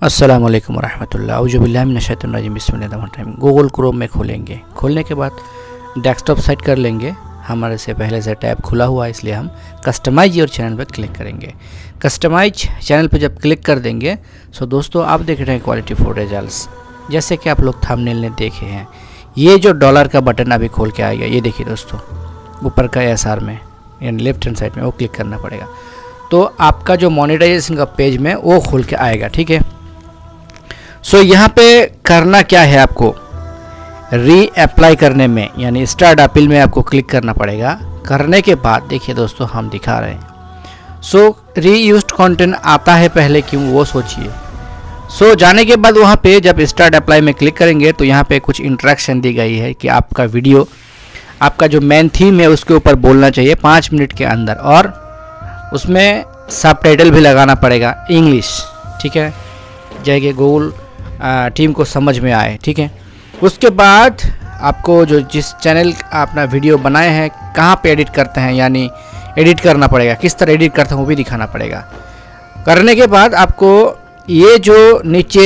अस्सलाम वालेकुम रहमतुल्लाह औजुबिल्लाहि मिनश्शैतानिर्रजीम बिस्मिल्लाहिर्रहमानिर्रहीम। गूगल क्रोम में खोलेंगे। खोलने के बाद डेस्कटॉप सेट कर लेंगे। हमारे से पहले से टैब खुला हुआ है, इसलिए हम कस्टमाइज योर चैनल पर क्लिक करेंगे। कस्टमाइज चैनल पर जब क्लिक कर देंगे सो दोस्तों आप देख रहे हैं क्वालिटी फॉर रिजल्ट्स। जैसे कि आप लोग थंबनेल में देखे हैं, ये जो डॉलर का बटन अभी खोल के आएगा, ये देखिए दोस्तों ऊपर का एसआर में यानी लेफ्ट हैंड साइड में, वो क्लिक करना पड़ेगा तो आपका जो मोनेटाइजेशन का पेज में वो खोल के आएगा। ठीक है, सो यहाँ पे करना क्या है, आपको री अप्लाई करने में यानी स्टार्ट अपील में आपको क्लिक करना पड़ेगा। करने के बाद देखिए दोस्तों हम दिखा रहे हैं। सो री यूज्ड कंटेंट आता है पहले क्यों, वो सोचिए। सो जाने के बाद वहाँ पे जब स्टार्ट अप्लाई में क्लिक करेंगे तो यहाँ पे कुछ इंस्ट्रक्शन दी गई है कि आपका वीडियो, आपका जो मेन थीम है उसके ऊपर बोलना चाहिए 5 मिनट के अंदर, और उसमें सबटाइटल भी लगाना पड़ेगा इंग्लिश। ठीक है, जैसे गूगल टीम को समझ में आए। ठीक है, उसके बाद आपको जो जिस चैनल अपना वीडियो बनाए हैं कहाँ पे एडिट करते हैं, यानी एडिट करना पड़ेगा, किस तरह एडिट करते हैं वो भी दिखाना पड़ेगा। करने के बाद आपको ये जो नीचे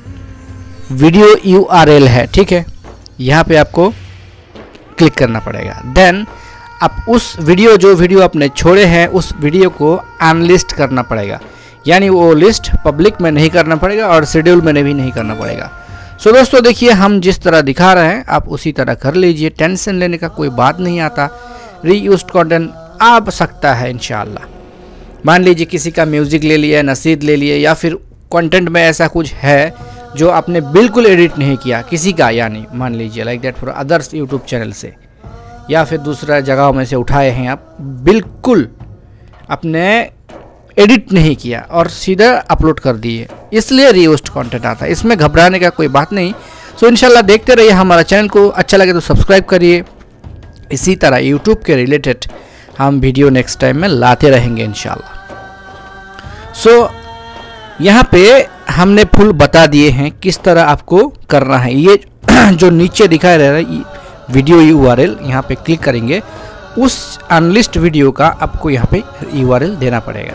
वीडियो URL है, ठीक है, यहाँ पे आपको क्लिक करना पड़ेगा। देन आप उस वीडियो जो वीडियो आपने छोड़े हैं उस वीडियो को अनलिस्ट करना पड़ेगा, यानी वो लिस्ट पब्लिक में नहीं करना पड़ेगा और शेड्यूल में भी नहीं करना पड़ेगा। सो दोस्तों देखिए हम जिस तरह दिखा रहे हैं आप उसी तरह कर लीजिए, टेंशन लेने का कोई बात नहीं आता। रीयूज्ड कंटेंट आ सकता है इंशाल्लाह। मान लीजिए किसी का म्यूज़िक ले लिया, नसीद ले लिए, या फिर कंटेंट में ऐसा कुछ है जो आपने बिल्कुल एडिट नहीं किया किसी का, यानी मान लीजिए like that for others YouTube channel से या फिर दूसरा जगहों में से उठाए हैं, आप बिल्कुल अपने एडिट नहीं किया और सीधा अपलोड कर दिए, इसलिए रीयूज्ड कंटेंट आता है। इसमें घबराने का कोई बात नहीं। सो इंशाल्लाह देखते रहिए हमारा चैनल को। अच्छा लगे तो सब्सक्राइब करिए। इसी तरह यूट्यूब के रिलेटेड हम वीडियो नेक्स्ट टाइम में लाते रहेंगे इंशाल्लाह। सो यहाँ पे हमने फुल बता दिए हैं किस तरह आपको करना है। ये जो नीचे दिखाई दे रहा है वीडियो URL, यहाँ पे क्लिक करेंगे, उस अनलिस्ट वीडियो का आपको यहाँ पे URL देना पड़ेगा।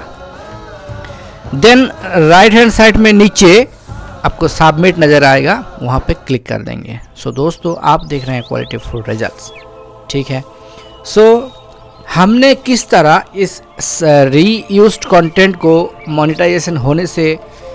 देन राइट हैंड साइड में नीचे आपको सबमिट नज़र आएगा, वहाँ पे क्लिक कर देंगे। सो दोस्तों आप देख रहे हैं क्वालिटी फुल रिजल्ट्स। ठीक है, सो हमने किस तरह इस रीयूज्ड कंटेंट को मोनेटाइजेशन होने से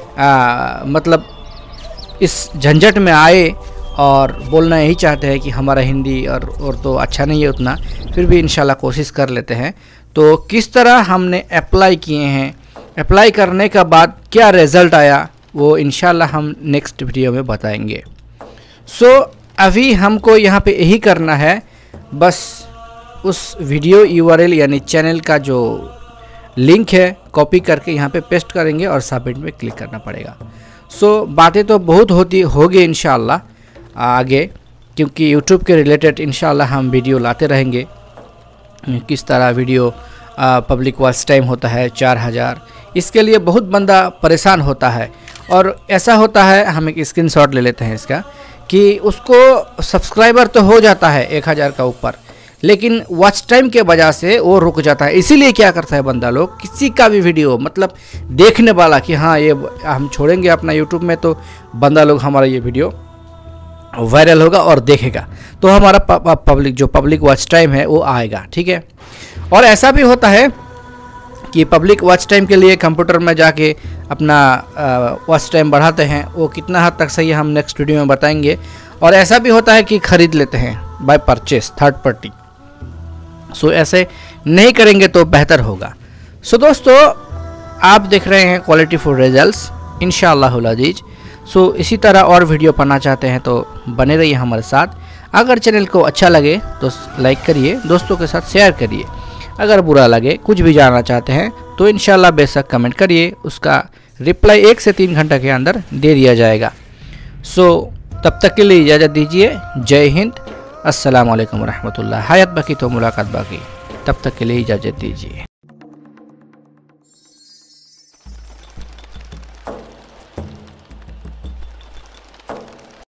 मतलब इस झंझट में आए और बोलना यही चाहते हैं कि हमारा हिंदी और तो अच्छा नहीं है उतना, फिर भी इंशाल्लाह कोशिश कर लेते हैं। तो किस तरह हमने अप्लाई किए हैं, अप्लाई करने का बाद क्या रिज़ल्ट आया, वो इंशाल्लाह हम नेक्स्ट वीडियो में बताएंगे। सो अभी हमको यहाँ पे यही करना है, बस उस वीडियो URL यानी चैनल का जो लिंक है कॉपी करके यहाँ पे पेस्ट करेंगे और सबमिट में क्लिक करना पड़ेगा। सो बातें तो बहुत होगी इंशाल्लाह आगे, क्योंकि YouTube के रिलेटेड इंशाल्लाह हम वीडियो लाते रहेंगे। किस तरह वीडियो पब्लिक वॉच टाइम होता है 4000, इसके लिए बहुत बंदा परेशान होता है। और ऐसा होता है, हम एक स्क्रीनशॉट ले लेते हैं इसका, कि उसको सब्सक्राइबर तो हो जाता है 1000 का ऊपर, लेकिन वॉच टाइम के वजह से वो रुक जाता है। इसीलिए क्या करता है बंदा लोग, किसी का भी वीडियो मतलब देखने वाला कि हाँ ये हम छोड़ेंगे अपना यूट्यूब में तो बंदा लोग हमारा ये वीडियो वायरल होगा और देखेगा, तो हमारा पब्लिक वॉच टाइम है वो आएगा। ठीक है, और ऐसा भी होता है कि पब्लिक वॉच टाइम के लिए कंप्यूटर में जाके अपना वॉच टाइम बढ़ाते हैं, वो कितना हद तक सही है हम नेक्स्ट वीडियो में बताएंगे। और ऐसा भी होता है कि ख़रीद लेते हैं by purchase third party. So ऐसे नहीं करेंगे तो बेहतर होगा। सो दोस्तों आप देख रहे हैं क्वालिटी फॉर रिजल्ट्स इंशाअल्लाहुल अजीज। सो इसी तरह और वीडियो पाना चाहते हैं तो बने रहिए हमारे साथ। अगर चैनल को अच्छा लगे तो लाइक करिए, दोस्तों के साथ शेयर करिए। अगर बुरा लगे, कुछ भी जानना चाहते हैं तो इंशाल्लाह बेशक कमेंट करिए, उसका रिप्लाई 1 से 3 घंटे के अंदर दे दिया जाएगा। सो तब तक के लिए इजाज़त दीजिए। जय हिंद, अस्सलाम वालेकुम रहमतुल्लाह। हयात बाकी तो मुलाकात बाकी, तब तक के लिए इजाज़त दीजिए।